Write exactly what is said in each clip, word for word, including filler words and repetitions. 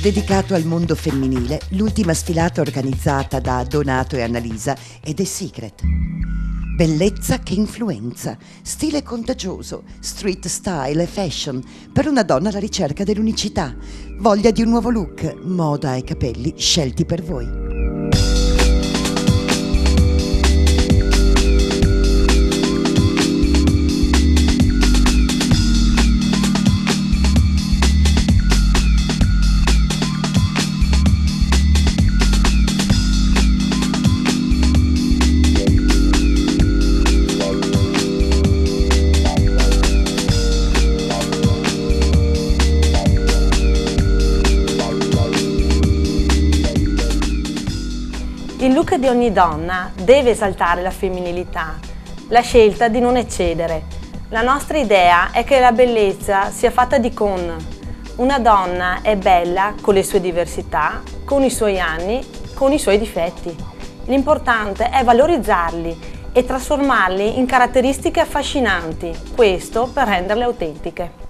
dedicato al mondo femminile, l'ultima sfilata organizzata da Donato e Annalisa è The Secret. Bellezza che influenza, stile contagioso, street style e fashion per una donna alla ricerca dell'unicità, voglia di un nuovo look, moda e capelli scelti per voi. Il look di ogni donna deve esaltare la femminilità, la scelta di non eccedere. La nostra idea è che la bellezza sia fatta di con. Una donna è bella con le sue diversità, con i suoi anni, con i suoi difetti. L'importante è valorizzarli e trasformarli in caratteristiche affascinanti, questo per renderle autentiche.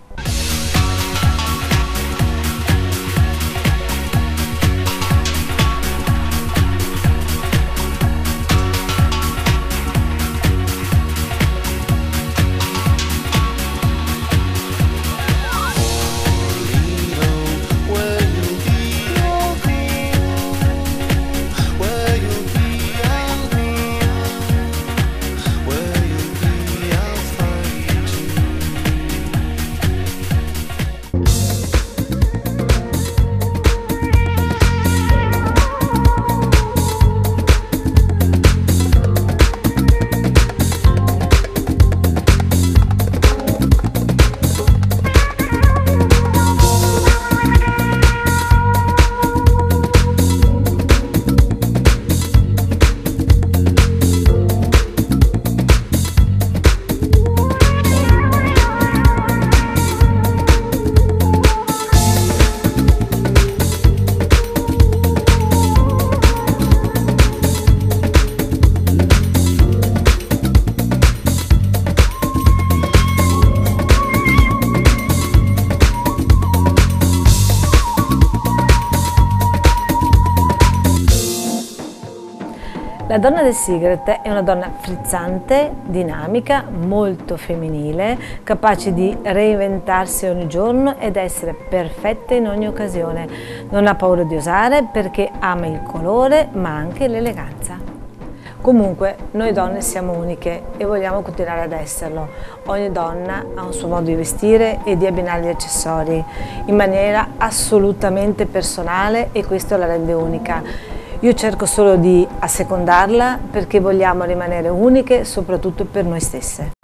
La donna del Secret è una donna frizzante, dinamica, molto femminile, capace di reinventarsi ogni giorno ed essere perfetta in ogni occasione. Non ha paura di osare perché ama il colore ma anche l'eleganza. Comunque, noi donne siamo uniche e vogliamo continuare ad esserlo. Ogni donna ha un suo modo di vestire e di abbinare gli accessori in maniera assolutamente personale e questo la rende unica. Io cerco solo di assecondarla perché vogliamo rimanere uniche, soprattutto per noi stesse.